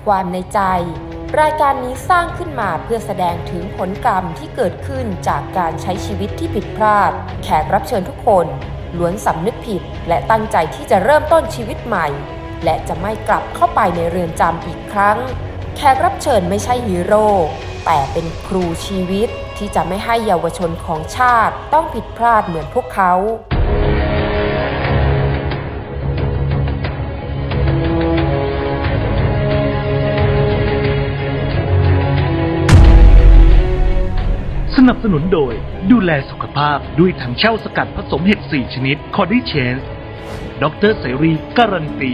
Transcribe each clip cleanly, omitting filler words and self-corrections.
ความในใจรายการนี้สร้างขึ้นมาเพื่อแสดงถึงผลกรรมที่เกิดขึ้นจากการใช้ชีวิตที่ผิดพลาดแขกรับเชิญทุกคนล้วนสำนึกผิดและตั้งใจที่จะเริ่มต้นชีวิตใหม่และจะไม่กลับเข้าไปในเรือนจำอีกครั้งแขกรับเชิญไม่ใช่ฮีโร่แต่เป็นครูชีวิตที่จะไม่ให้เยาวชนของชาติต้องผิดพลาดเหมือนพวกเขาสนับสนุนโดยดูแลสุขภาพด้วยถังเช่าสกัดผสมเห็ด4ชนิดคอร์ดิเชนส์ดร.เสรีการันตี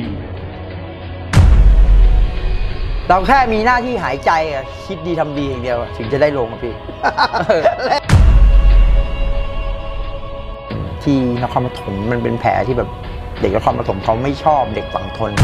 เราแค่มีหน้าที่หายใจคิดดีทำดีอย่างเดียวถึงจะได้ลงพี่ ที่นครปฐมมันเป็นแผลที่แบบเด็กนครปฐมเขาไม่ชอบเด็กฝั่งทน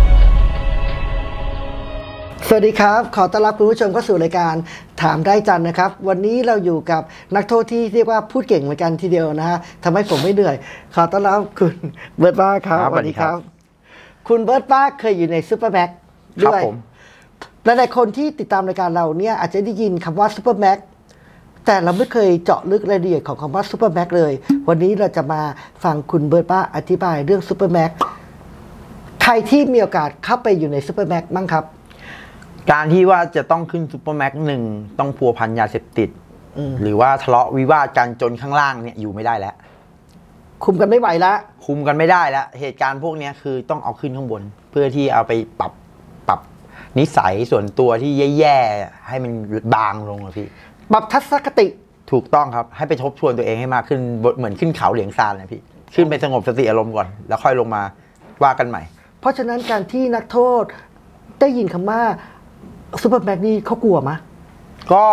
สวัสดีครับขอต้อนรับคุณผู้ชมเข้าสู่รายการถามได้จันนะครับวันนี้เราอยู่กับนักโทษที่เรียกว่าพูดเก่งเหมือนกันทีเดียวนะฮะทำให้ผมไม่เหนื่อยขอต้อนรับคุณเบิร์ตป้าครับสวัสดีครับคุณเบิร์ตป้าเคยอยู่ในซุปเปอร์แม็กด้วยหลายๆคนที่ติดตามรายการเราเนี่ยอาจจะได้ยินคำว่าซุปเปอร์แม็กแต่เราไม่เคยเจาะลึกรายละเอียดของคำว่าซุปเปอร์แม็กเลยวันนี้เราจะมาฟังคุณเบิร์ตป้าอธิบายเรื่องซุปเปอร์แม็กใครที่มีโอกาสเข้าไปอยู่ในซุปเปอร์แม็กบ้างครับการที่ว่าจะต้องขึ้นซุปเปอร์แม็กหนึ่งต้องพัวพันยาเสพติดหรือว่าทะเลาะวิวาทกันจนข้างล่างเนี่ยอยู่ไม่ได้แล้วคุมกันไม่ไหวแล้วคุมกันไม่ได้แล้วเหตุการณ์พวกนี้คือต้องเอาขึ้นข้างบนเพื่อที่เอาไปปรับนิสัยส่วนตัวที่แย่ๆให้มันบางลงอะพี่ปรับทัศนคติถูกต้องครับให้ไปทบทวนตัวเองให้มากขึ้นเหมือนขึ้นเขาเหลียงซานเลยพี่ขึ้นไปสงบสติอารมณ์ก่อนแล้วค่อยลงมาว่ากันใหม่เพราะฉะนั้นการที่นักโทษได้ยินคำว่าซุปเปอร์แม็กนี่เขากลัวมั้ยก็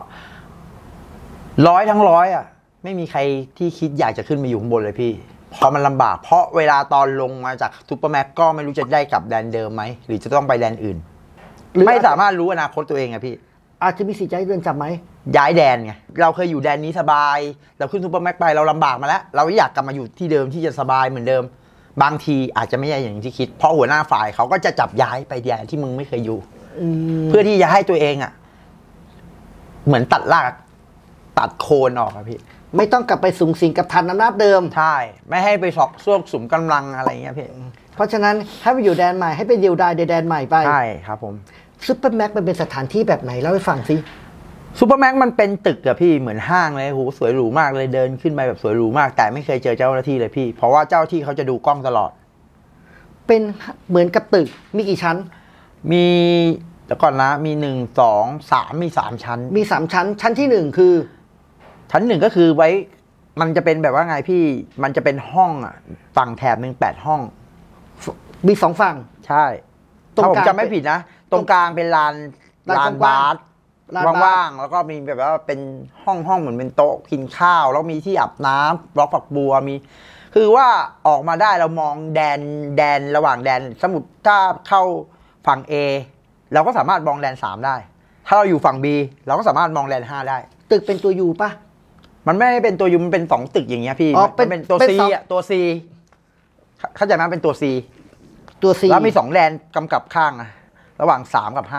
100 ทั้ง 100อ่ะไม่มีใครที่คิดอยากจะขึ้นมาอยู่ข้างบนเลยพี่เพราะมันลำบากเพราะเวลาตอนลงมาจากซุปเปอร์แม็กก็ไม่รู้จะได้กลับแดนเดิมไหมหรือจะต้องไปแดนอื่นไม่สามารถรู้อนาคตตัวเองอะพี่อาจจะมีสิทธิ์ย้ายเรือนจำไหมย้ายแดนไงเราเคยอยู่แดนนี้สบายเราขึ้นซุปเปอร์แม็กไปเราลำบากมาแล้วเราอยากกลับมาอยู่ที่เดิมที่จะสบายเหมือนเดิมบางทีอาจจะไม่ใช่อย่างที่คิดเพราะหัวหน้าฝ่ายเขาก็จะจับย้ายไปแดนที่มึงไม่เคยอยู่เพื่อที่จะให้ตัวเองอ่ะเหมือนตัดรากตัดโคนออกครับพี่ไม่ต้องกลับไปสูงสิงกับฐานอำนาจเดิมใช่ไม่ให้ไปสอกซ่วมสุมกำลังอะไรเงี้ยพี่เพราะฉะนั้นให้ไปอยู่แดนใหม่ให้ไปเดียวดายในแดนใหม่ไปใช่ครับผมซุปเปอร์แม็กมันเป็นสถานที่แบบไหนเล่าให้ฟังสิซุปเปอร์แม็กมันเป็นตึกอะพี่เหมือนห้างเลยโหสวยหรูมากเลยเดินขึ้นไปแบบสวยหรูมากแต่ไม่เคยเจอเจ้าหน้าที่เลยพี่เพราะว่าเจ้าที่เขาจะดูกล้องตลอดเป็นเหมือนกับตึกมีกี่ชั้นมีแต่ก่อนนะมี1 2 3มี3ชั้นมี3ชั้นชั้นที่1คือชั้น1ก็คือไว้มันจะเป็นแบบว่าไงพี่มันจะเป็นห้องอ่ะฝั่งแถบนึง8ห้องมี2ฝั่งใช่ถ้าผมจำไม่ผิดนะตรงกลางเป็นลานบาสว่างๆแล้วก็มีแบบว่าเป็นห้องเหมือนเป็นโต๊ะกินข้าวแล้วมีที่อาบน้ำบล็อกฝักบัวมีคือว่าออกมาได้เรามองแดนระหว่างแดนสมมุติถ้าเข้าฝั่ง A เราก็สามารถมองแดน3ได้ถ้าเราอยู่ฝั่ง B เราก็สามารถมองแดน5ได้ตึกเป็นตัว U ป่ะมันไม่เป็นตัว U มันเป็น2ตึกอย่างเงี้ยพี่เป็นตัว C อ่ะตัว C เข้าใจไหมเป็นตัว C ตัว C แล้วมี2แดนกำกับข้างนะระหว่าง3กับ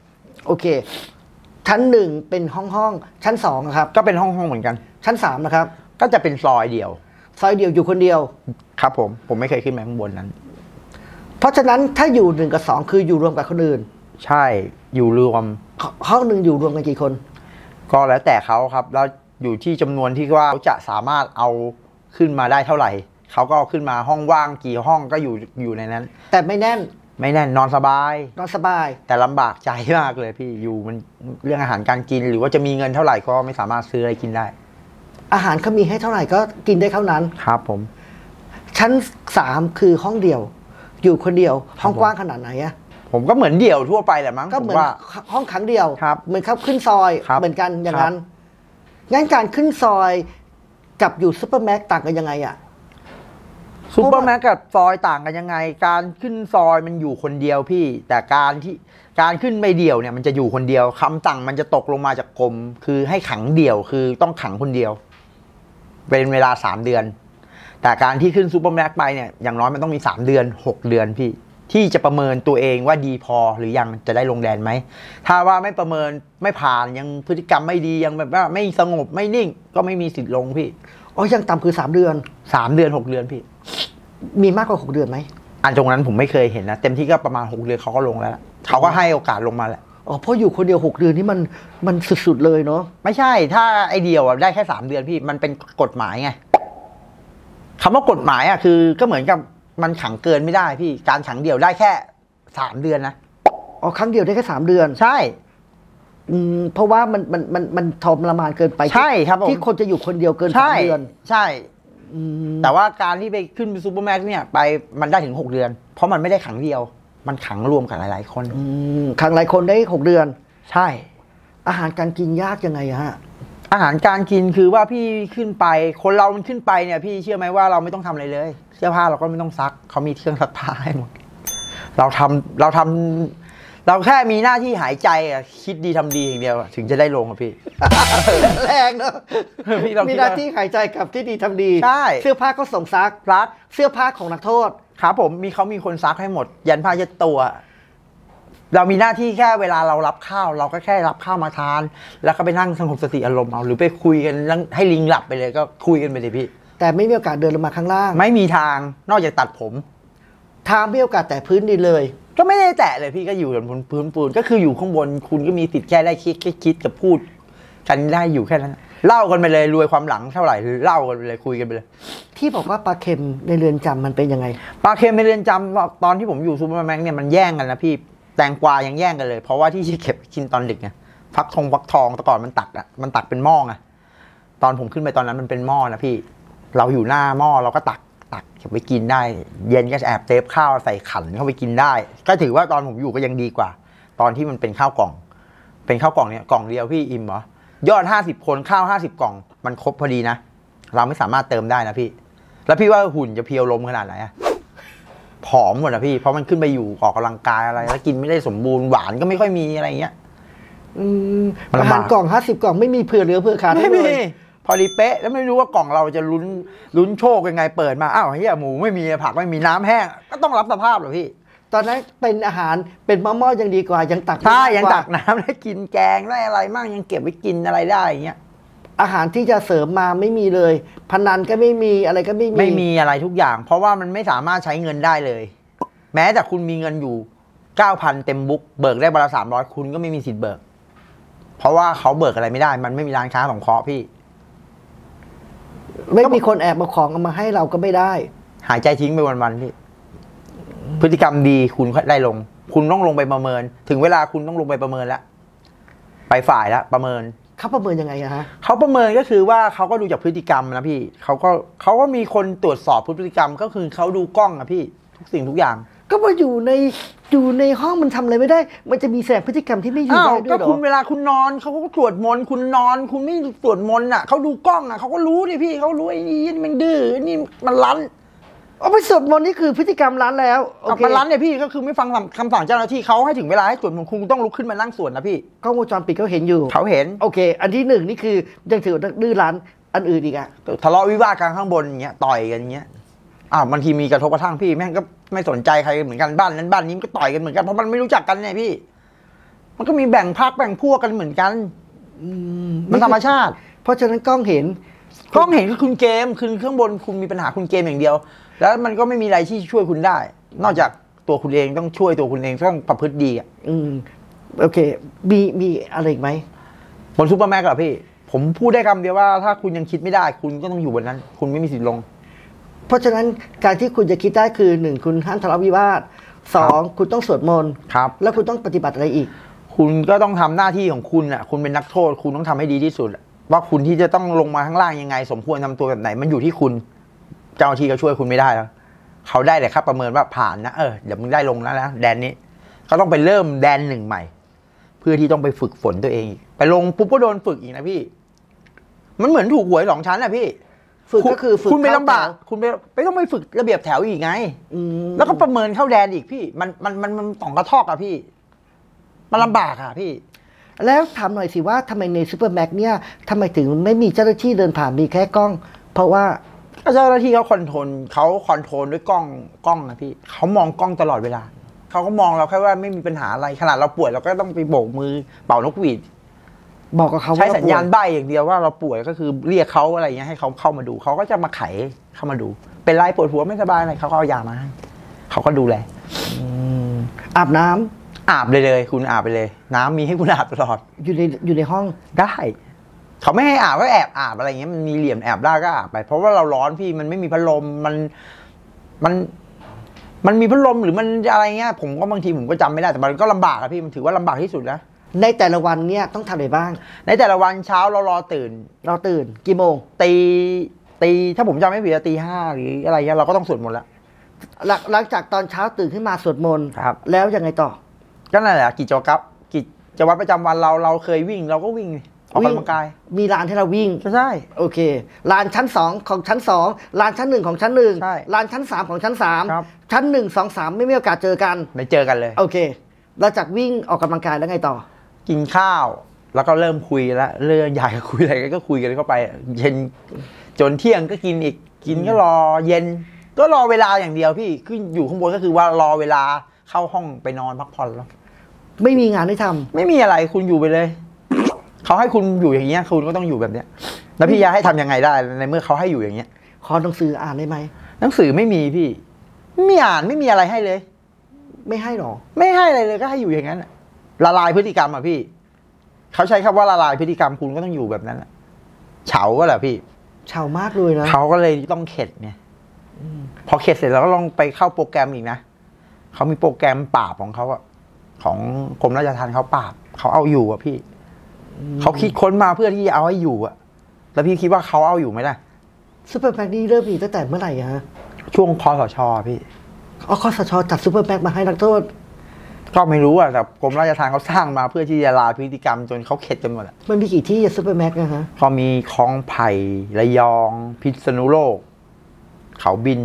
5 โอเคชั้น1เป็นห้องชั้น2ครับก็เป็นห้องเหมือนกันชั้น3นะครับก็จะเป็นซอยเดียวอยู่คนเดียวครับผมไม่เคยขึ้นไปข้างบนนั้นเพราะฉะนั้นถ้าอยู่1กับ2คืออยู่รวมกับคนอื่นใช่อยู่รวมห้องนึงอยู่รวมกันกี่คนก็แล้วแต่เขาครับแล้วอยู่ที่จำนวนที่ว่าเขาจะสามารถเอาขึ้นมาได้เท่าไหร่เขาก็เอาขึ้นมาห้องว่างกี่ห้องก็อยู่ในนั้นแต่ไม่แน่นนอนสบายแต่ลำบากใจมากเลยพี่อยู่มันเรื่องอาหารการกินหรือว่าจะมีเงินเท่าไหร่ก็ไม่สามารถซื้ออะไรกินได้อาหารเขามีให้เท่าไหร่ก็กินได้เท่านั้นครับผมชั้น3คือห้องเดียวอยู่คนเดียวห้องกว้างขนาดไหนอะผมก็เหมือนเดี่ยวทั่วไปแหละมั้งก็เหมือนห้องขังเดียวเหมือนเขาขึ้นซอยเหมือนกันอย่างนั้นงั้นการขึ้นซอยกับอยู่ซุปเปอร์แม็กต่างกันยังไงอะซุปเปอร์แม็กกับซอยต่างกันยังไงการขึ้นซอยมันอยู่คนเดียวพี่แต่การขึ้นไม่เดี่ยวเนี่ยมันจะอยู่คนเดียวคำสั่งมันจะตกลงมาจากกรมคือให้ขังเดี่ยวคือต้องขังคนเดียวเป็นเวลา3 เดือนแต่การที่ขึ้นซุปเปอร์แม็กไปเนี่ยอย่างน้อยมันต้องมี3 เดือน6 เดือนพี่ทที่จะประเมินตัวเองว่าดีพอหรือยังจะได้ลงแดนไหมถ้าว่าไม่ประเมินไม่ผ่านยังพฤติกรรมไม่ดียังแบบว่าไม่สงบไม่นิ่งก็ไม่มีสิทธิ์ลงพี่อ๋อยังต่ำคือ3 เดือน 3 เดือน6 เดือนพี่มีมากกว่า6 เดือนไหมอันตรงนั้นผมไม่เคยเห็นนะเต็มที่ก็ประมาณ6 เดือนเขาก็ลงแล้วเขาก็ให้โอกาสลงมาแหละอ๋อเพราะอยู่คนเดียว6 เดือนนี่มันสุดๆเลยเนาะไม่ใช่ถ้าไอเดียวได้แค่3 เดือนพี่มันเป็นกฎหมายไงคำว่ากฎหมายคือก็เหมือนกับมันขังเกินไม่ได้พี่การขังเดี่ยวได้แค่3 เดือนนะอ๋อครั้งเดียวได้แค่3 เดือนใช่เพราะว่ามันทรมานเกินไปใช่ครับที่คนจะอยู่คนเดียวเกิน3 เดือนใช่แต่ว่าการที่ไปขึ้นซูเปอร์แม็กซ์เนี่ยไปมันได้ถึง6 เดือนเพราะมันไม่ได้ขังเดียวมันขังรวมกับหลายๆคนขังหลายคนได้6 เดือนใช่อาหารการกินยากยังไงฮะอาหารการกินคือว่าพี่ขึ้นไปคนเรามันขึ้นไปเนี่ยพี่เชื่อไหมว่าเราไม่ต้องทำอะไรเลยเสื้อผ้าเราก็ไม่ต้องซักเขามีเครื่องซักผ้าให้หมดเราแค่มีหน้าที่หายใจคิดดีทำดีอย่างเดียวถึงจะได้ลงพี่แรงเนอะมีหน้าที่หายใจกับที่ดีทำดีใช่เสื้อผ้าก็ส่งซักเสื้อผ้าของนักโทษครับผมมีคนซักให้หมดยันผ้าเช็ดตัวเรามีหน้าที่แค่เวลาเรารับข้าวเราก็แค่รับข้าวมาทานแล้วก็ไปนั่งสงบสติอารมณ์เอาหรือไปคุยกันให้ลิงหลับไปเลยก็คุยกันไปเลยพี่แต่ไม่มีโอกาสเดินลงมาข้างล่างไม่มีทางนอกจากตัดผมทางไม่มีโอกาสแตะพื้นดินเลยก็ไม่ได้แตะเลยพี่ก็อยู่บนพื้นปูนก็คืออยู่ข้างบนคุณก็มีสิทธิ์แค่ได้คิดกับพูดกันได้อยู่แค่นั้นเล่ากันไปเลยรวยความหลังเท่าไหร่เล่ากันไปเลยคุยกันไปเลยที่บอกว่าปลาเค็มในเรือนจำมันเป็นยังไงปลาเค็มในเรือนจำตอนที่ผมอยู่ซูเปอร์แม็กซ์เนี่ยมันแย่งกันนะพี่แตงกวายังแย่งกันเลยเพราะว่าที่เก็บกินตอนดึกไงฟักทองแต่ก่อนมันตักเป็นหม้อไงตอนผมขึ้นไปตอนนั้นมันเป็นหม้อนะพี่เราอยู่หน้าหม้อเราก็ตักเก็บไว้กินได้เย็นก็แอบเทปข้าวใส่ขันเข้าไปกินได้ก็ถือว่าตอนผมอยู่ก็ยังดีกว่าตอนที่มันเป็นข้าวกล่องเป็นข้าวกล่องเนี่ยกล่องเดียวพี่อิ่มเหรอยอด50 คนข้าว50 กล่องมันครบพอดีนะเราไม่สามารถเติมได้นะพี่แล้วพี่ว่าหุ่นจะเพียวลมขนาดไหนผอมหมดนะพี่เพราะมันขึ้นไปอยู่ออกกำลังกายอะไรแล้วกินไม่ได้สมบูรณ์หวานก็ไม่ค่อยมีอะไรเงี้ยอาหารกล่อง50 กล่องไม่มีเผื่อเหลือเผื่อขาดไม่มีพอดีเป๊ะแล้วไม่รู้ว่ากล่องเราจะลุ้นโชคยังไงเปิดมาอ้าวเฮียหมูไม่มีผักไม่มีน้ำแห้งก็ต้องรับสภาพเหรอพี่ตอนนั้นเป็นอาหารเป็นหม้อยังดีกว่ายังตักใช่ยังตักน้ำได้กินแกงได้อะไรมั่งยังเก็บไว้กินอะไรได้อย่างเงี้ยอาหารที่จะเสริมมาไม่มีเลยพนันก็ไม่มีอะไรก็ไม่มีอะไรทุกอย่างเพราะว่ามันไม่สามารถใช้เงินได้เลยแม้แต่คุณมีเงินอยู่ 9,000 เต็มบุ๊กเบิกได้วันละ300คุณก็ไม่มีสิทธิ์เบิกเพราะว่าเขาเบิกอะไรไม่ได้มันไม่มีร้านค้าสงเคราะห์พี่ไม่มีคนแอบมาของเอามาให้เราก็ไม่ได้หายใจทิ้งไปวันๆพี่พฤติกรรมดีคุณได้ลงคุณต้องลงไปประเมินถึงเวลาคุณต้องลงไปประเมินแล้วไปฝ่ายแล้วประเมินเขาประเมินยังไงฮะเขาประเมินก็คือว่าเขาก็ดูจากพฤติกรรมนะพี่เขาก็มีคนตรวจสอบพฤติกรรมก็คือเขาดูกล้องอะพี่ทุกสิ่งทุกอย่างก็มาอยู่ในห้องมันทำอะไรไม่ได้มันจะมีแสดงพฤติกรรมที่ไม่อยู่ได้ด้วยหรอก็คุณเวลาคุณนอนเขาก็ตรวจมนคุณนอนคุณไม่ตรวจมนอ่ะเขาดูกล้องอ่ะเขาก็รู้ดิพี่เขารู้ไอ้นี่มันดื้อนี่มันรั้นเอาไปสวดมนต์นี่คือพฤติกรรมรั้นแล้วมันรั้นเนี่ยพี่ก็คือไม่ฟังคำสั่งเจ้าหน้าที่เขาให้ถึงเวลาให้สวดมนต์คุณต้องลุกขึ้นมานั่งสวดนะพี่กล้องวงจรปิดเขาเห็นอยู่เขาเห็นโอเคอันที่1นี่คือยังถือดื้อรั้นอันอื่นอีกอะทะเลาะวิวาทกันข้างบนอย่างเงี้ยต่อยกันอย่างเงี้ยบางทีมีกระทบกระทั่งพี่แม่งก็ไม่สนใจใครเหมือนกันบ้านนั้นบ้านนี้มันก็ต่อยกันเหมือนกันเพราะมันไม่รู้จักกันเนี่ยพี่มันก็มีแบ่งพรรคแบ่งพวกกันเหมือนกันมันธรรมชาติเพราะฉะนั้นกล้องเห็นคือคุณเกมคือเครื่องบนคุณมีปัญหาคุณเกมอย่างเดียวแล้วมันก็ไม่มีอะไรที่ช่วยคุณได้นอกจากตัวคุณเองต้องช่วยตัวคุณเองต้องประพฤติดีโอเคมีอะไรอีกไหมบนซูเปอร์แม็กซ์เหรอพี่ผมพูดได้คำเดียวว่าถ้าคุณยังคิดไม่ได้คุณก็ต้องอยู่บนนั้นคุณไม่มีสิทธิ์ลงเพราะฉะนั้นการที่คุณจะคิดได้คือ1คุณห้ามทะเลาะวิวาท2คุณต้องสวดมนต์แล้วคุณต้องปฏิบัติอะไรอีกคุณก็ต้องทำหน้าที่ของคุณอ่ะคุณเป็นนักโทษคุณต้องทำให้ดีที่สุดว่าคุณที่จะต้องลงมาข้างล่างยังไงสมควรทำตัวแบบไหนมันอยู่ที่คุณเจ้าหน้าที่ก็ช่วยคุณไม่ได้แล้วเขาได้แต่ครับประเมินว่าผ่านนะเดี๋ยวมึงได้ลงแล้วนะแดนนี้เขาต้องไปเริ่มแดน1ใหม่เพื่อที่ต้องไปฝึกฝนตัวเองไปลงปุ๊บก็โดนฝึกอีกนะพี่มันเหมือนถูกหวย2 ชั้นนะพี่ฝึกก็คือฝึกคุณไม่ลำบากคุณไปต้องไปฝึกระเบียบแถวอีกไงแล้วก็ประเมินเข้าแดนอีกพี่มันต่องกระทอกอะพี่มันลำบากอะพี่แล้วถามหน่อยสิว่าทำไมในซูเปอร์แม็กเนี่ยทำไมถึงไม่มีเจ้าหน้าที่เดินผ่านมีแค่กล้องเพราะว่าเจ้าหน้าที่เขาคอนโทรลด้วยกล้องนะพี่เขามองกล้องตลอดเวลาเขาก็มองเราแค่ว่าไม่มีปัญหาอะไรขนาดเราป่วยเราก็ต้องไปโบกมือเป่านกหวีดบอกกับเขาใช้สัญญาณใบ้อย่างเดียวว่าเราป่วยก็คือเรียกเขาอะไรเงี้ยให้เขาเข้ามาดูเขาก็จะมาไขเข้ามาดูเป็นไรปวดหัวไม่สบายอะไรเขาก็เอายามาให้เขาก็ดูแลอาบน้ำอาบเลยคุณอาบไปเลยน้ำมีให้คุณอาบตลอดอยู่ในห้องได้เขาไม่ให้อาบก็แอบอาบอะไรเงี้ยมันมีเหลี่ยมแอบได้ก็อาบไปเพราะว่าเราร้อนพี่มันไม่มีพัดลมมันมีพัดลมหรือมันอะไรเงี้ยผมก็บางทีผมก็จำไม่ได้แต่มันก็ลำบากอะพี่มันถือว่าลำบากที่สุดนะในแต่ละวันเนี่ยต้องทำอะไรบ้างในแต่ละวันเช้าเราตื่นกี่โมงตีถ้าผมจำไม่ผิดตี 5หรืออะไรเงี้ยเราก็ต้องสวดมนต์แล้วหลังจากตอนเช้าตื่นขึ้นมาสวดมนต์ครับแล้วยังไงต่อก็นั่นแหละกิจวัตรประจำวันเราเคยวิ่งเราก็วิ่งออกกำลังกายมีลานให้เราวิ่งใช่โอเคลานชั้น2ของชั้น2ลานชั้น1ของชั้น1ลานชั้น3ของชั้น3ชั้น1 2 3ไม่มีโอกาสเจอกันไม่เจอกันเลยโอเคเราจากวิ่งออกกำลังกายแล้วไงต่อกินข้าวแล้วก็เริ่มคุยแล้วเรื่องอยากจะคุยอะไรก็คุยกันเข้าไปเย็นจนเที่ยงก็กินอีกกินก็รอเย็นก็รอเวลาอย่างเดียวพี่ขึ้นอยู่ข้างบนก็คือว่ารอเวลาเข้าห้องไปนอนพักผ่อนแล้วไม่มีงานให้ทำไม่มีอะไรคุณอยู่ไปเลยเขาให้คุณอยู่อย่างเงี้ยคุณก็ต้องอยู่แบบเนี้ยแล้วพี่ยาให้ทำยังไงได้ในเมื่อเขาให้อยู่อย่างเงี้ยขอหนังสืออ่านได้ไหมหนังสือไม่มีพี่ไม่อ่านไม่มีอะไรให้เลยไม่ให้หรอไม่ให้อะไรเลยก็ให้อยู่อย่างนั้นละลายพฤติกรรมอ่ะพี่เขาใช้คำว่าละลายพฤติกรรมคุณก็ต้องอยู่แบบนั้นเฉาก็แหละพี่เฉามากเลยนะเขาก็เลยต้องเข็ดเนี่ยพอเข็ดเสร็จแล้วก็ลองไปเข้าโปรแกรมอีกนะเขามีโปรแกรมปราบของเขาอะของกรมราชทัณฑ์เขาปราบเขาเอาอยู่อะพี่เขาคิดค้นมาเพื่อที่จะเอาให้อยู่อะแล้วพี่คิดว่าเขาเอาอยู่ไหมล่ะซุปเปอร์แพ็คนี้เริ่มมีตั้งแต่เมื่อไหร่ฮะช่วงคสช.พี่คสช.จัดซุปเปอร์แพ็คมาให้นักโทษก็ไม่รู้อะแต่กรมราชทัณฑ์เขาสร้างมาเพื่อที่จะลาพฤติกรรมจนเขาเข็ดจนหมดอะมันมีกี่ที่ซุปเปอร์แพ็คนะฮะเขามีคลองไผ่ระยองพิษณุโลกเขาบิน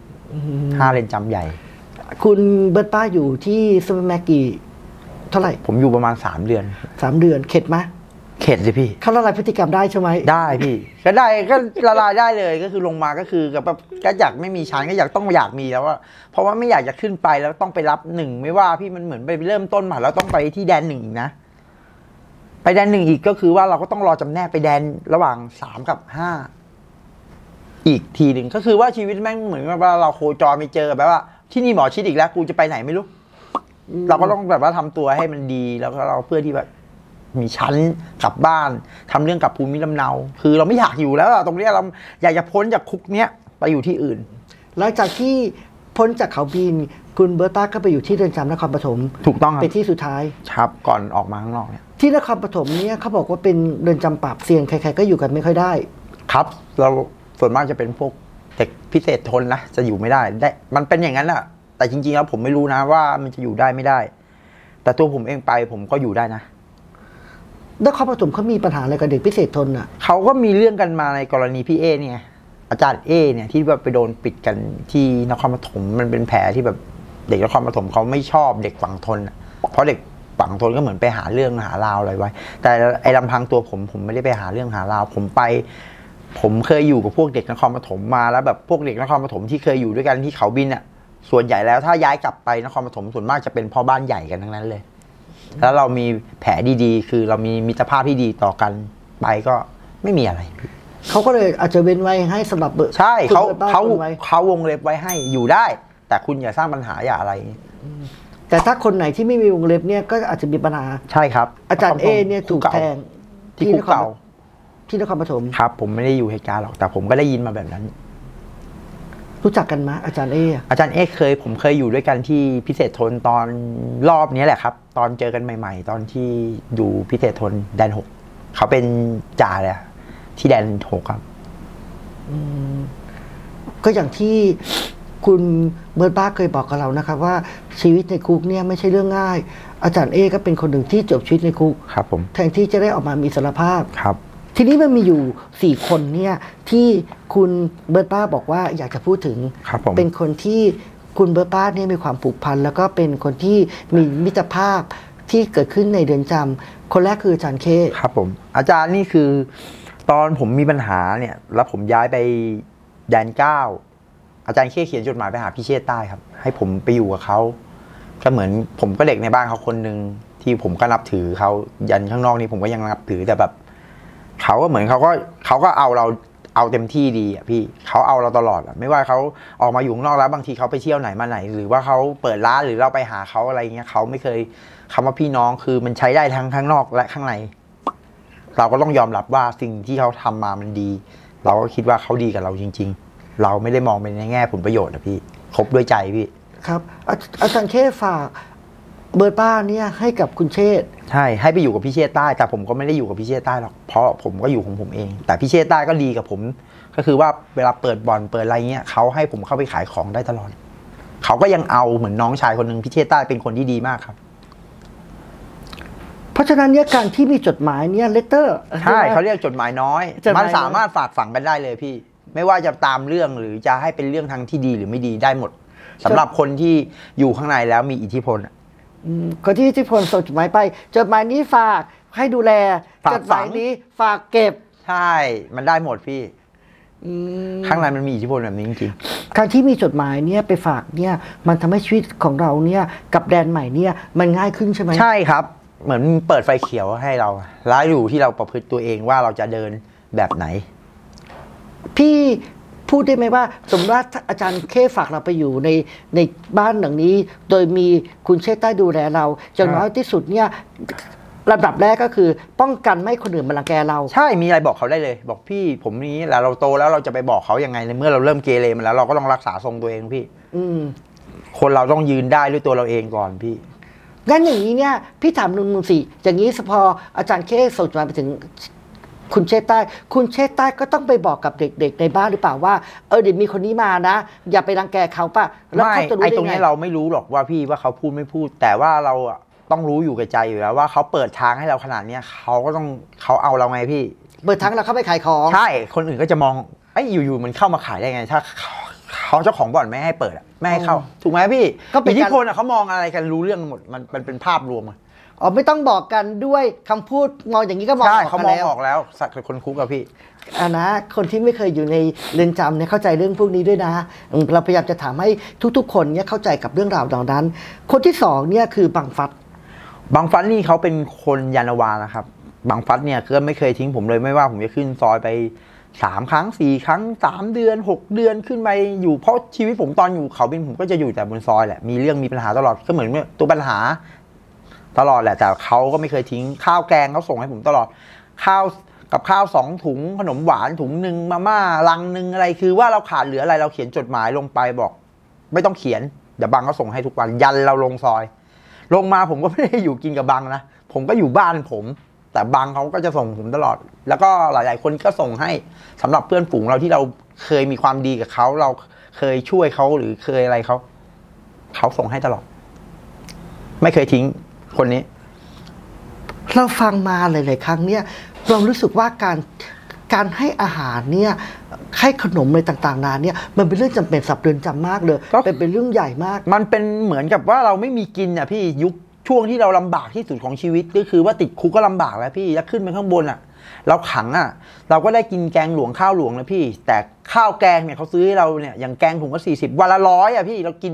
5 เรือนจำใหญ่คุณเบิร์ตป้าอยู่ที่ซุปเปอร์แพ็คกี่เท่าไหร่ผมอยู่ประมาณ3 เดือน 3 เดือนเข็ดไหมเข็ดสิพี่เขาละลายพฤติกรรมได้ใช่ไหมได้พี่ก็ได้ก็ละลายได้เลยก็คือลงมาก็คือกับก็อยากไม่มีชั้นก็อยากมีแล้วว่าเพราะว่าไม่อยากจะขึ้นไปแล้วต้องไปรับ1ไม่ว่าพี่มันเหมือนไปเริ่มต้นใหม่แล้วต้องไปที่แดน1อีกนะไปแดน1อีกก็คือว่าเราก็ต้องรอจำแนกไปแดนระหว่าง3 กับ 5อีกทีหนึ่งก็คือว่าชีวิตแม่งเหมือนว่าเราโคจรไปเจอแบบว่าที่นี่หมอชิดอีกแล้วกูจะไปไหนไม่รู้เราก็ต้องแบบว่าทำตัวให้มันดีแล้วก็เราเพื่อที่แบบมีชั้นกลับบ้านทำเรื่องกับภูมิลำเนาคือเราไม่อยากอยู่แล้วตรงนี้เราอยากจะพ้นจากคุกเนี้ยไปอยู่ที่อื่นหลังจากที่พ้นจากเขาบินคุณเบอร์ต้าก็ไปอยู่ที่เรือนจำนครปฐมถูกต้องเป็นที่สุดท้ายครับก่อนออกมาข้างนอกเนี่ยที่นครปฐมเนี่ยเขาบอกว่าเป็นเรือนจำปราบเสี่ยงใครๆก็อยู่กันไม่ค่อยได้ครับเราส่วนมากจะเป็นพวกเด็กพิเศษทนนะจะอยู่ไม่ได้มันเป็นอย่างนั้นแหละแต่จริงๆแล้วผมไม่รู้นะว่ามันจะอยู่ได้ไม่ได้แต่ตัวผมเองไปผมก็อยู่ได้นะนครปฐมเขามีปัญหาอะไรกับเด็กพิเศษทนอ่ะเขาก็มีเรื่องกันมาในกรณีพี่เอเนี่ยอาจารย์เอเนี่ยที่แบบไปโดนปิดกันที่นครปฐมมันเป็นแผลที่แบบเด็กนครปฐมเขาไม่ชอบเด็กฝั่งทนเพราะเด็กฝั่งทนก็เหมือนไปหาเรื่องหาราวอะไรไว้แต่ไอ้ลำพังตัวผมไม่ได้ไปหาเรื่องหาราวผมเคยอยู่กับพวกเด็กนครปฐมมาแล้วแบบพวกเด็กนครปฐมที่เคยอยู่ด้วยกันที่เขาบินอ่ะส่วนใหญ่แล้วถ้าย้ายกลับไปนครปฐมส่วนมากจะเป็นพ่อบ้านใหญ่กันทั้งนั้นเลยแล้วเรามีแผลดีๆคือเรามีมิตรภาพที่ดีต่อกันไปก็ไม่มีอะไรเขาก็เลยอาจจะเว้นไว้ให้สำหรับใช่เขาวงเล็บไว้ให้อยู่ได้แต่คุณอย่าสร้างปัญหาอย่าอะไรแต่ถ้าคนไหนที่ไม่มีวงเล็บเนี่ยก็อาจจะมีปัญหาใช่ครับอาจารย์เอเนี่ยถูกแทงที่คุกเก่าที่นครปฐมครับผมไม่ได้อยู่เหตุการณ์หรอกแต่ผมก็ได้ยินมาแบบนั้นรู้จักกันไหมอาจารย์เอผมเคยอยู่ด้วยกันที่พิเศษทนตอนรอบนี้แหละครับตอนเจอกันใหม่ๆตอนที่อยู่พิเศษทนแดน6เขาเป็นจ่าเลยที่แดน6ครับก็อย่างที่คุณเบิร์ตบ้าเคยบอกกับเรานะครับว่าชีวิตในคุกเนี่ยไม่ใช่เรื่องง่ายอาจารย์เอก็เป็นคนหนึ่งที่จบชีวิตในคุกครับผมแทนที่จะได้ออกมามีอิสรภาพครับทีนี้มันมีอยู่4 คนเนี่ยที่คุณเบิร์ตป้าบอกว่าอยากจะพูดถึงเป็นคนที่คุณเบิร์ตป้าเนี่ยมีความผูกพันแล้วก็เป็นคนที่มีมิตรภาพที่เกิดขึ้นในเรือนจำคนแรกคืออาจารย์เคครับผมอาจารย์นี่คือตอนผมมีปัญหาเนี่ยแล้วผมย้ายไปแดน9อาจารย์เคเขียนจดหมายไปหาพี่เชษใต้ครับให้ผมไปอยู่กับเขาก็เหมือนผมก็เด็กในบ้านเขาคนหนึ่งที่ผมก็นับถือเขายันข้างนอกนี่ผมก็ยังนับถือแต่แบบเขาก็เหมือนเขาก็เอาเราเอาเต็มที่ดีอ่ะพี่เขาเอาเราตลอดอ่ะไม่ว่าเขาออกมาอยู่ข้างนอกแล้วบางทีเขาไปเที่ยวไหนมาไหนหรือว่าเขาเปิดร้านหรือเราไปหาเขาอะไรเงี้ยเขาไม่เคยคำว่าพี่น้องคือมันใช้ได้ทั้งข้างนอกและข้างในเราก็ต้องยอมรับว่าสิ่งที่เขาทำมามันดีเราก็คิดว่าเขาดีกับเราจริงๆเราไม่ได้มองไปในแง่ผลประโยชน์นะพี่คบด้วยใจพี่ครับอาจารย์เชษฝากเบอร์ป้าเนี่ยให้กับคุณเชษใช่ให้ไปอยู่กับพี่เชษใต้แต่ผมก็ไม่ได้อยู่กับพี่เชษใต้หรอกเพราะผมก็อยู่ของผมเองแต่พี่เชษใต้ก็ดีกับผมก็คือว่าเวลาเปิดบ่อนเปิดอะไรเงี้ยเขาให้ผมเข้าไปขายของได้ตลอดเขาก็ยังเอาเหมือนน้องชายคนหนึ่งพี่เชษใต้เป็นคนที่ดีมากครับเพราะฉะนั้นเนี่ยการที่มีจดหมายเนี่ยเลตเตอร์ใช่เขาเรียกจดหมายน้อยมันสามารถฝากฝังกันได้เลยพี่ไม่ว่าจะตามเรื่องหรือจะให้เป็นเรื่องทางที่ดีหรือไม่ดีได้หมดสำหรับคนที่อยู่ข้างในแล้วมีอิทธิพลคนที่อิทธิพลส่งจดหมายไปจดหมายนี้ฝากให้ดูแลจดหมายนี้ฝากเก็บใช่มันได้หมดพี่ข้างในมันมีอิทธิพลแบบนี้จริงๆการที่มีจดหมายเนี่ยไปฝากเนี่ยมันทำให้ชีวิตของเราเนี่ยกับแดนใหม่เนี่ยมันง่ายขึ้นใช่ไหมใช่ครับเหมือนเปิดไฟเขียวให้เราแล้วอยู่ที่เราประพฤติตัวเองว่าเราจะเดินแบบไหนพี่พูดได้ไหมว่าสมมติว่าอาจารย์เคฝากเราไปอยู่ในบ้านหลังนี้โดยมีคุณเชษใต้ดูแลเราอย่างน้อยที่สุดเนี่ยลำดับแรกก็คือป้องกันไม่ให้คนอื่นมารังแกเราใช่มีอะไรบอกเขาได้เลยบอกพี่ผมนี้แล้วเราโตแล้วเราจะไปบอกเขายังไงในเมื่อเราเริ่มเกเรมาแล้วเราก็ต้องรักษาทรงตัวเองพี่คนเราต้องยืนได้ด้วยตัวเราเองก่อนพี่งั้นอย่างนี้เนี่ยพี่ถามนุ่นสิอย่างนี้พออาจารย์เคส่งจดหมายไปถึงคุณเชษใต้คุณเชษใต้ก็ต้องไปบอกกับเด็กๆในบ้านหรือเปล่าว่าเดี๋ยวมีคนนี้มานะอย่าไปรังแกเขาป่ะแล้วเขาจะรู้ได้ไงไอ้ตรงนี้เราไม่รู้หรอกว่าพี่ว่าเขาพูดไม่พูดแต่ว่าเราต้องรู้อยู่กับใจอยู่แล้วว่าเขาเปิดทางให้เราขนาดนี้เขาก็ต้องเขาเอาเราไงพี่เปิดทางเราเข้าไปขายของใช่คนอื่นก็จะมองอยู่ๆมันเข้ามาขายได้ไงถ้าเขาเจ้าของบ่อนไม่ให้เปิดไม่ให้เข้าถูกไหมพี่อิทธิพลเขามองอะไรกันรู้เรื่องหมดมันเป็นภาพรวมไม่ต้องบอกกันด้วยคำพูดมองอย่างนี้ก็มองออกเขามองออกแล้วสักคนคุกกับพี่นะคนที่ไม่เคยอยู่ในเรือนจำเนี่ยเข้าใจเรื่องพวกนี้ด้วยนะเราพยายามจะถามให้ทุกๆคนเนี่ยเข้าใจกับเรื่องราวเหล่านั้นคนที่สองเนี่ยคือบังฟัดนี่เขาเป็นคนยานาวานะครับบังฟัดเนี่ยก็ไม่เคยทิ้งผมเลยไม่ว่าผมจะขึ้นซอยไป3 ครั้ง 4 ครั้ง3 เดือน 6 เดือนขึ้นไปอยู่เพราะชีวิตผมตอนอยู่เขาบินผมก็จะอยู่แต่บนซอยแหละมีเรื่องมีปัญหาตลอดก็เหมือนตัวปัญหาตลอดแหละแต่เขาก็ไม่เคยทิ้งข้าวแกงเขาส่งให้ผมตลอดกับข้าว2 ถุงขนมหวานถุงนึงมาม่าลังนึงอะไรคือว่าเราขาดเหลืออะไรเราเขียนจดหมายลงไปบอกไม่ต้องเขียนเดี๋ยวบังเขาส่งให้ทุกวันยันเราลงซอยลงมาผมก็ไม่ได้อยู่กินกับบังนะผมก็อยู่บ้านผมแต่บังเขาก็จะส่งผมตลอดแล้วก็หลายๆคนก็ส่งให้สำหรับเพื่อนฝูงเราที่เราเคยมีความดีกับเขาเราเคยช่วยเขาหรือเคยอะไรเขาส่งให้ตลอดไม่เคยทิ้งคนนี้เราฟังมาหลายๆครั้งเนี่ยเรารู้สึกว่าการให้อาหารเนี่ยให้ขนมอะไรต่างๆนาเนี่ยมันเป็นเรื่องจำเป็นสำหรับเรือนจำมากเลยเป็นเรื่องใหญ่มากมันเป็นเหมือนกับว่าเราไม่มีกินอ่ะพี่ยุคช่วงที่เราลำบากที่สุดของชีวิตก็คือว่าติดคุกก็ลำบากแล้วพี่แล้วขึ้นไปข้างบนอ่ะเราขังอ่ะเราก็ได้กินแกงหลวงข้าวหลวงนะพี่แต่ข้าวแกงเนี่ยเขาซื้อให้เราเนี่ยอย่างแกงถุงก็40 วันละ100อ่ะพี่เรากิน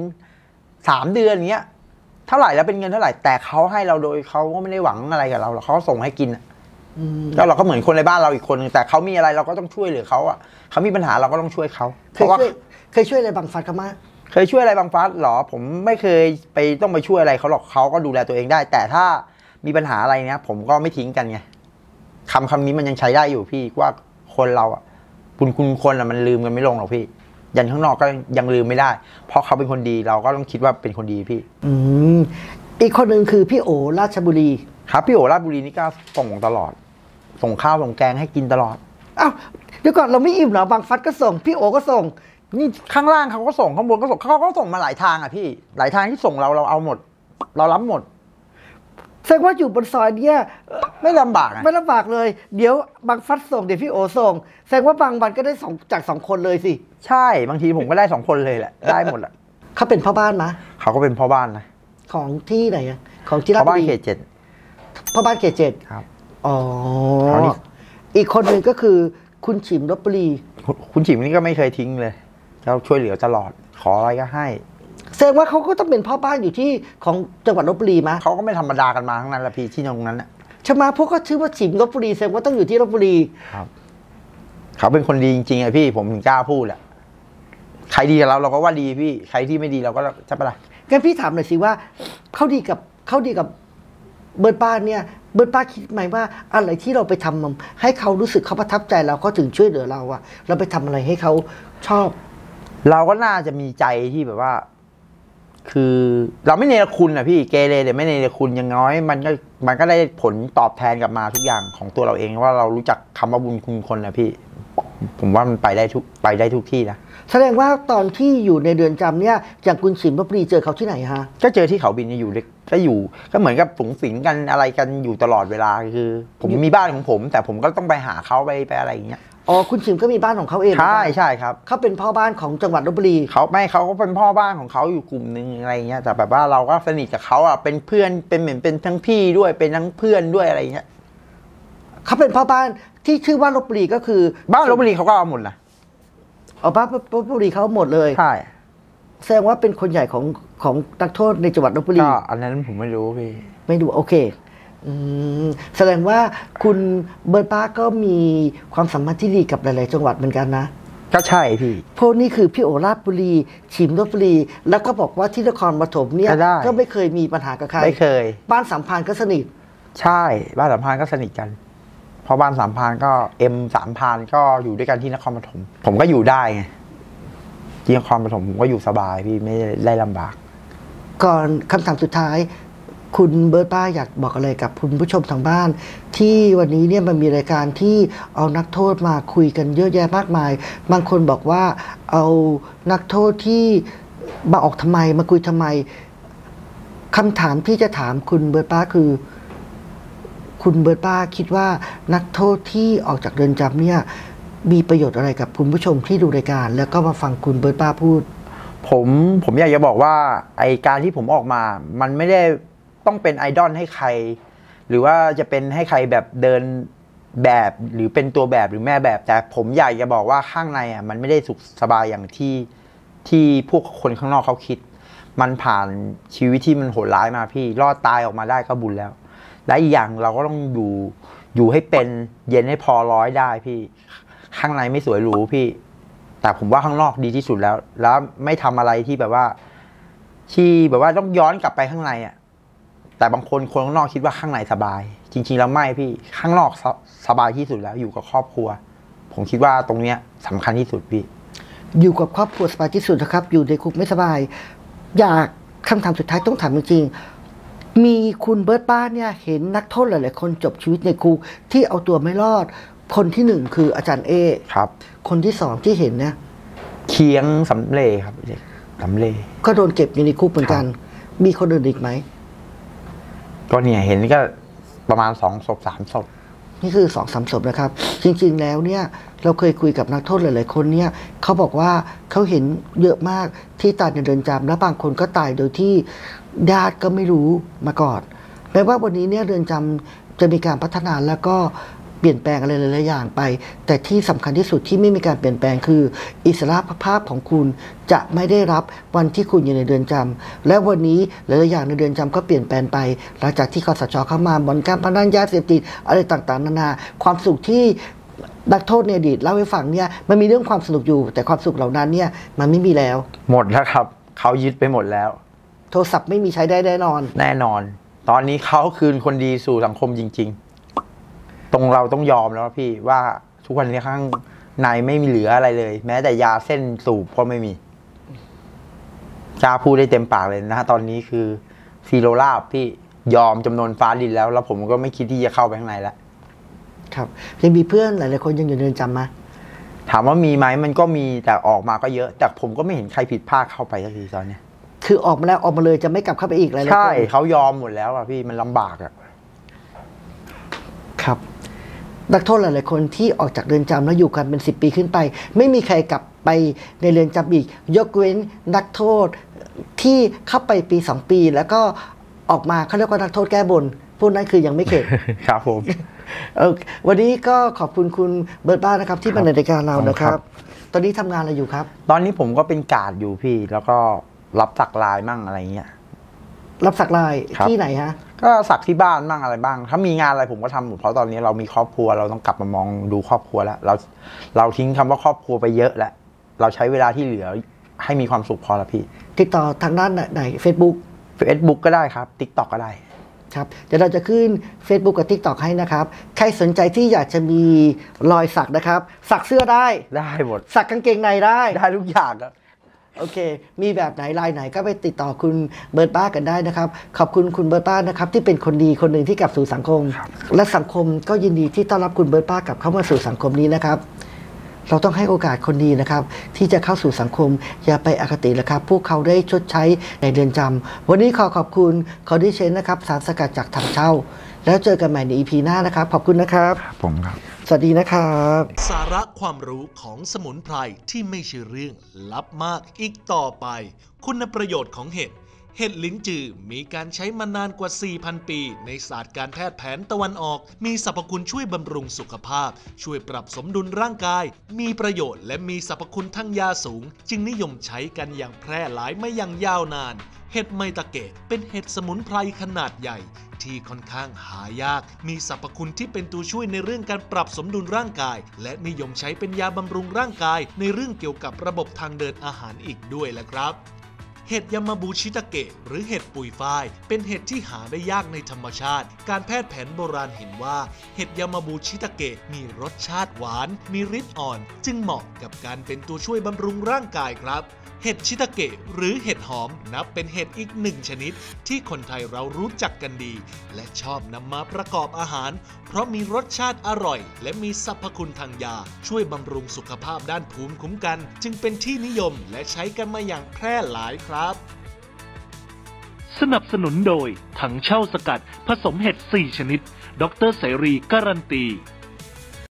3 เดือนอย่างเงี้ยเท่าไหร่แล้วเป็นเงินเท่าไหร่แต่เขาให้เราโดยเขาก็ไม่ได้หวังอะไรกับเราเขาส่งให้กินแล้วเราก็เหมือนคนในบ้านเราอีกคนนึงแต่เขามีอะไรเราก็ต้องช่วยเหลือเขาอ่ะเขามีปัญหาเราก็ต้องช่วยเขาเคยช่วยอะไรบังฟัดเขามาเคยช่วยอะไรบังฟัดหรอผมไม่เคยไปต้องไปช่วยอะไรเขาหรอกเขาก็ดูแลตัวเองได้แต่ถ้ามีปัญหาอะไรเนี้ยผมก็ไม่ทิ้งกันไงคำนี้มันยังใช้ได้อยู่พี่ว่าคนเราอ่ะคุณคนอ่ะมันลืมกันไม่ลงหรอกพี่ยันข้างนอกก็ยังลืมไม่ได้เพราะเขาเป็นคนดีเราก็ต้องคิดว่าเป็นคนดีพี่อีกคนหนึ่งคือพี่โอราชบุรีครับพี่โอราชบุรีนี่ก็ส่งตลอดส่งข้าวส่งแกงให้กินตลอดอ้าวเดี๋ยวก่อนเราไม่อิ่มเหรอบางฟัดก็ส่งพี่โอก็ส่งนี่ข้างล่างเขาก็ส่งข้างบนก็ส่งเขาก็ส่งมาหลายทางอ่ะพี่หลายทางที่ส่งเราเอาหมดเรารับหมดแสดงว่าอยู่บนซอยเนี่ยไม่ลำบากไม่ลำบากเลยเดี๋ยวบางฟัดส่งเดี๋ยวพี่โอส่งแสดงว่าบางวันก็ได้จาก2 คนเลยสิใช่บางทีผมก็ได้2 คนเลยแหละได้หมดแหละเขาเป็นพ่อบ้านนะเขาก็เป็นพ่อบ้านนะของที่ไหนของที่ราชบุรีพ่อบ้านเขต7 พ่อบ้านเขต7 ครับอีกคนหนึ่งก็คือคุณฉิมลพบุรีคุณฉิมนี่ก็ไม่เคยทิ้งเลยเราช่วยเหลือตลอดขออะไรก็ให้แสดงว่าเขาก็ต้องเป็นพ่อบ้านอยู่ที่ของจังหวัดลพบุรีมั้ยเขาก็ไม่ธรรมดากันมาทั้งนั้นละพี่ที่ตรงนั้นน่ะใช่มั้ยพวกก็ชื่อว่าฉิมลพบุรีแสดงว่าต้องอยู่ที่ลพบุรีครับเขาเป็นคนดีจริงๆไงพี่ผมถึงกล้าพูดแหละใครดีกับเราก็ว่าดีพี่ใครที่ไม่ดีเราก็จะไปละงั้นพี่ถามหน่อยสิว่าเขาดีกับเบิร์ดป้าเนี่ยเบิร์ดป้าคิดไหมว่าอะไรที่เราไปทำให้เขารู้สึกเขาประทับใจเราเขาถึงช่วยเหลือเราอะเราไปทำอะไรให้เขาชอบเราก็น่าจะมีใจที่แบบว่าคือเราไม่เนรคุณนะพี่เกเรแต่ไม่เนรคุณยังน้อยมันก็ได้ผลตอบแทนกลับมาทุกอย่างของตัวเราเองว่าเรารู้จักคำว่าบุญคุณคนนะพี่ผมว่ามันไปได้ทุกที่นะแสดงว่าตอนที่อยู่ในเรือนจำเนี่ยอย่างคุณฉิมลพบุรีเจอเขาที่ไหนฮะก็เจอที่เขาบินอยู่ก็เหมือนกับสูงสิงกันอะไรกันอยู่ตลอดเวลาคือผมมีบ้านของผมแต่ผมก็ต้องไปหาเขาไปอะไรอย่างเงี้ยอ๋อคุณฉิมก็มีบ้านของเขาเองใช่ครับเขาเป็นพ่อบ้านของจังหวัดลพบุรีเขาก็เป็นพ่อบ้านของเขาอยู่กลุ่มนึงอะไรเงี้ยแต่แบบว่าเราก็สนิทกับเขาอ่ะเป็นเพื่อนเป็นเหมือนเป็นทั้งพี่ด้วยเป็นทั้งเพื่อนด้วยอะไรเงี้ยเขาเป็นพ่อบ้านที่ชื่อว่าลพบุรีก็คือบ้านลพบุรีเขาก็เอาหมดนะอ๋อบ้านลพบุรีเขาหมดเลยใช่แสดงว่าเป็นคนใหญ่ของนักโทษในจังหวัดลพบุรีก็อันนั้นผมไม่รู้พี่ไม่ดูโอเคแสดงว่าคุณเบิร์ดป้าก็มีความสัมพันธ์ที่ดีกับหลายๆจังหวัดเหมือนกันนะก็ใช่พี่พวกนี้คือพี่โอราชบุรีฉิมลพบุรีแล้วก็บอกว่าที่นครปฐมเนี่ยก็ไม่เคยมีปัญหากับใครไม่เคยบ้านสัมพันธ์ก็สนิทใช่บ้านสัมพันธ์ก็สนิทกันพอบ้านสัมพันธ์ก็M3,000ก็อยู่ด้วยกันที่นครปฐมผมก็อยู่ได้ไงที่นครปฐมผมก็อยู่สบายพี่ไม่ได้ลำบากก่อนคำถามสุดท้ายคุณเบิร์ดป้าอยากบอกอะไรกับคุณผู้ชมทางบ้านที่วันนี้เนี่ยมันมีรายการที่เอานักโทษมาคุยกันเยอะแยะมากมายบางคนบอกว่าเอานักโทษที่มาออกทำไมมาคุยทำไมคำถามที่จะถามคุณเบิร์ดป้าคือคุณเบิร์ดป้าคิดว่านักโทษที่ออกจากเรือนจำเนี่ยมีประโยชน์อะไรกับคุณผู้ชมที่ดูรายการแล้วก็มาฟังคุณเบิร์ดป้าพูดผมอยากจะบอกว่าไอการที่ผมออกมามันไม่ได้ต้องเป็นไอดอลให้ใครหรือว่าจะเป็นให้ใครแบบเดินแบบหรือเป็นตัวแบบหรือแม่แบบแต่ผมอยากจะบอกว่าข้างในอ่ะมันไม่ได้สุขสบายอย่างที่พวกคนข้างนอกเขาคิดมันผ่านชีวิตที่มันโหดร้ายมาพี่รอดตายออกมาได้ก็บุญแล้วและอีกอย่างเราก็ต้องอยู่ให้เป็นเย็นให้พอร้อยได้พี่ข้างในไม่สวยหรูพี่แต่ผมว่าข้างนอกดีที่สุดแล้วไม่ทำอะไรที่แบบว่าต้องย้อนกลับไปข้างในอ่ะแต่บางคนข้างนอกคิดว่าข้างในสบายจริงๆแล้วไม่พี่ข้างนอกสบายที่สุดแล้วอยู่กับครอบครัวผมคิดว่าตรงเนี้ยสำคัญที่สุดพี่อยู่กับครอบครัวสบายที่สุดนะครับอยู่ในคุกไม่สบายอยากคำถามสุดท้ายต้องถามจริงๆมีคุณเบิร์ดป้าเนี่ยเห็นนักโทษหลายๆคนจบชีวิตในคุกที่เอาตัวไม่รอดคนที่หนึ่งคืออาจารย์เอครับคนที่สองที่เห็นเนี่ยเคียงสำเร็จครับสำเร็จก็โดนเก็บอยู่ในคุกเหมือนกันมีคนอื่นอีกไหมก็เนี่ยเห็นก็ประมาณ2 ศพ 3 ศพนี่คือ 2-3 ศพนะครับจริงๆแล้วเนี่ยเราเคยคุยกับนักโทษหลายๆคนเนี่ยเขาบอกว่าเขาเห็นเยอะมากที่ตายในเรือนจำและบางคนก็ตายโดยที่ญาติก็ไม่รู้มาก่อนแม้ว่าวันนี้เนี่ยเรือนจำจะมีการพัฒนาแล้วก็เปลี่ยนแปลงอะไรหลายๆอย่างไปแต่ที่สำคัญที่สุดที่ไม่มีการเปลี่ยนแปลงคืออิสรภาพของคุณจะไม่ได้รับวันที่คุณอยู่ในเรือนจำและวันนี้หลายๆอย่างในเรือนจำก็เปลี่ยนแปลงไปหลังจากที่คสช.เข้ามาบ่อนการพนันยาเสพติดอะไรต่างๆนานาความสุขที่นักโทษในอดีตเล่าให้ฟังเนี่ยมันมีเรื่องความสนุกอยู่แต่ความสุขเหล่านั้นเนี่ยมันไม่มีแล้วหมดแล้วครับเขายึดไปหมดแล้วโทรศัพท์ไม่มีใช้ได้แน่นอนตอนนี้เขาคืนคนดีสู่สังคมจริงๆตรงเราต้องยอมแล้วพี่ว่าทุกวันนี้ข้างในไม่มีเหลืออะไรเลยแม้แต่ยาเส้นสูบก็ไม่มีกล้าพูดได้เต็มปากเลยนะตอนนี้คือซีโรราบพี่ยอมจำนวนฟ้าดินแล้วผมก็ไม่คิดที่จะเข้าไปข้างในแล้วครับยังมีเพื่อนหลายๆคนยังอยู่ในเรือนจำไหมถามว่ามีไหมมันก็มีแต่ออกมาก็เยอะแต่ผมก็ไม่เห็นใครผิดพลาดเข้าไปสักทีตอนนี้คือออกมาแล้วออกมาเลยจะไม่กลับเข้าไปอีกเลยใช่เขายอมหมดแล้วอะพี่มันลำบากอะครับนักโทษหลายๆคนที่ออกจากเรือนจำแล้วอยู่กันเป็น10 ปีขึ้นไปไม่มีใครกลับไปในเรือนจำอีกยกเว้นนักโทษที่เข้าไปปี2 ปีแล้วก็ออกมาเขาเรียกว่านักโทษแก้บนพวกนั้นคือยังไม่เข็ดครับผมวันนี้ก็ขอบคุณคุณเบิร์ดบ้านะครับที่มาในรายการเรานะครับตอนนี้ทำงานอะไรอยู่ครับตอนนี้ผมก็เป็นการ์ดอยู่พี่แล้วก็รับสักลายมั่งอะไรเงี้ยรับสักลายที่ไหนฮะก็สักที่บ้านบ้างอะไรบ้างถ้ามีงานอะไรผมก็ทำหมดเพราะตอนนี้เรามีครอบครัวเราต้องกลับมามองดูครอบครัวแล้วเราทิ้งคำว่าครอบครัวไปเยอะแล้วเราใช้เวลาที่เหลือให้มีความสุขพอละพี่ติดต่อทางด้านไหน Facebook ก็ได้ครับ TikTok ก็ได้ครับเดี๋ยวเราจะขึ้น Facebook กับ TikTok ให้นะครับใครสนใจที่อยากจะมีรอยสักนะครับสักเสื้อได้หมดสักกางเกงในได้ทุกอย่างครับโอเคมีแบบไหนลายไหนก็ไปติดต่อคุณเบิร์ตบ้ากันได้นะครับขอบคุณคุณเบิร์ตบ้านะครับที่เป็นคนดีคนหนึ่งที่กลับสู่สังคมและสังคมก็ยินดีที่ต้อนรับคุณเบิร์ตบ้ากลับเข้ามาสู่สังคมนี้นะครับเราต้องให้โอกาสคนดีนะครับที่จะเข้าสู่สังคมอย่าไปอคตินะครับพวกเขาได้ชดใช้ในเรือนจำวันนี้ขอบคุณคอดิเชนนะครับสารสกัดจากถังเช่าแล้วเจอกันใหม่ใน EP หน้านะครับขอบคุณนะครับผมครับสวัสดีนะครับสาระความรู้ของสมุนไพรที่ไม่ใช่เรื่องลับมากอีกต่อไปคุณประโยชน์ของเห็ดลิ้นจือมีการใช้มานานกว่า 4,000 ปีในศาสตร์การแพทย์แผนตะวันออกมีสรรพคุณช่วยบำรุงสุขภาพช่วยปรับสมดุลร่างกายมีประโยชน์และมีสรรพคุณทางยาสูงจึงนิยมใช้กันอย่างแพร่หลายมาอย่างยาวนานเห็ดไมตาเกะเป็นเห็ดสมุนไพรขนาดใหญ่ที่ค่อนข้างหายากมีสรรพคุณที่เป็นตัวช่วยในเรื่องการปรับสมดุลร่างกายและนิยมใช้เป็นยาบำรุงร่างกายในเรื่องเกี่ยวกับระบบทางเดินอาหารอีกด้วยแหละครับเห็ดยามาบูชิตาเกะหรือเห็ดปุยฝ้ายเป็นเห็ดที่หาได้ยากในธรรมชาติการแพทย์แผนโบราณเห็นว่าเห็ดยามาบูชิตาเกะมีรสชาติหวานมีฤทธิ์อ่อนจึงเหมาะกับการเป็นตัวช่วยบำรุงร่างกายครับเห็ดชิตาเกะหรือเห็ดหอมนับเป็นเห็ดอีกหนึ่งชนิดที่คนไทยเรารู้จักกันดีและชอบนำมาประกอบอาหารเพราะมีรสชาติอร่อยและมีสรรพคุณทางยาช่วยบำรุงสุขภาพด้านภูมิคุ้มกันจึงเป็นที่นิยมและใช้กันมาอย่างแพร่หลายครับสนับสนุนโดยถังเช่าสกัดผสมเห็ด4ชนิดดร.เสรีการันตี